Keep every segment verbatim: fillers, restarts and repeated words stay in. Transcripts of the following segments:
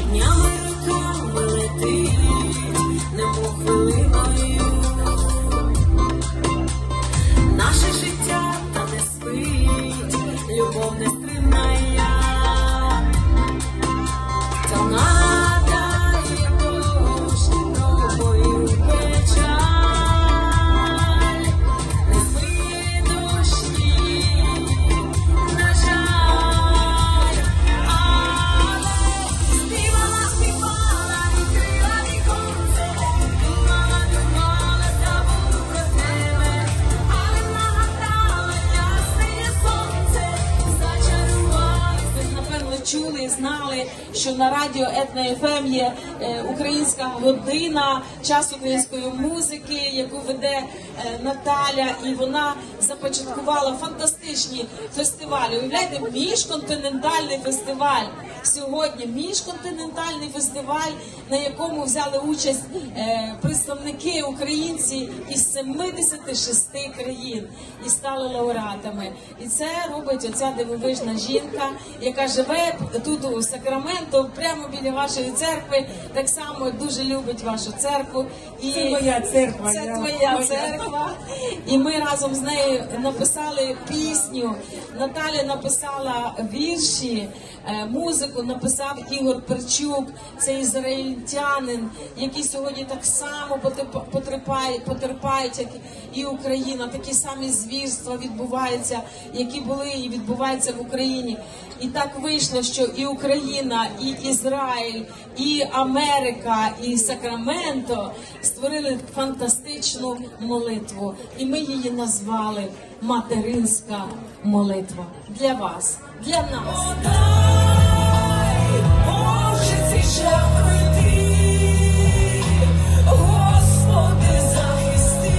днями роками летить, немов хвилиною. Наше життя та не спить, любов не стримає, та нагадає дощ тобою печаль. Не змиє дощі, на жаль, але співала, співала, і крила віконце, думала, думала, забула про тебе, але нагадала ясне сонце, зачарувалась. Ви, напевно, чули і знали, що на радіо Етно еф ем є е, українська година, час української музики, яку веде е, Наталя, і вона започаткувала фантастичні фестивалі. Уявляєте, міжконтинентальний фестиваль. Сьогодні міжконтинентальний фестиваль, на якому взяли участь е, представники українці із семидесяти шести країн і стали лауреатами. І це робить оця дивовижна жінка, яка живе тут у Сакраменто, прямо біля вашої церкви, так само дуже любить вашу церкву. І це моя церква. Це я... твоя моя. церква. І ми разом з нею написали пісню. Наталя написала вірші, музику написав Ігор Перчук, це ізраїльтянин, який сьогодні так само потерпає, потерпають, як і Україна. Такі самі звірства відбуваються, які були і відбуваються в Україні. І так вийшло, що і Україна, і Ізраїль, і Америка, і Сакраменто створили фантастичну молитву. І ми її назвали «Материнська молитва». Для вас, для нас. Боже, цей шлях пройти, Господи, захисти,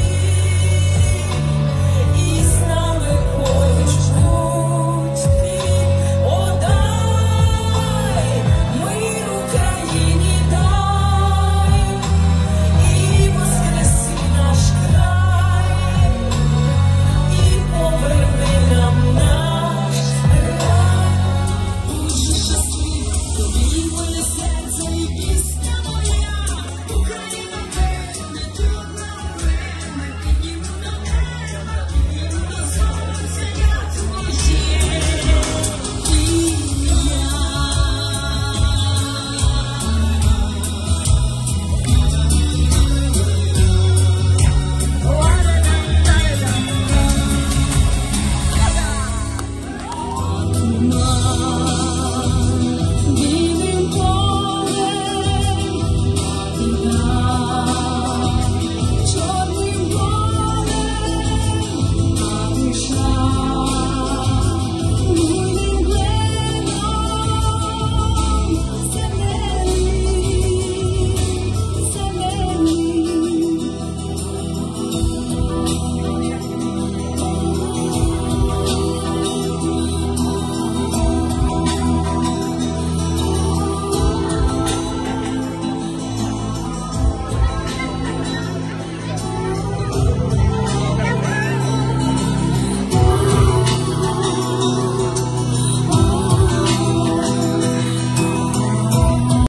і з нами поруч будь ти. О, дай мир Україні, дай, і воскреси наш край, і поверни нам наш рай. Дуже щасливо, тобі моє серце і пісня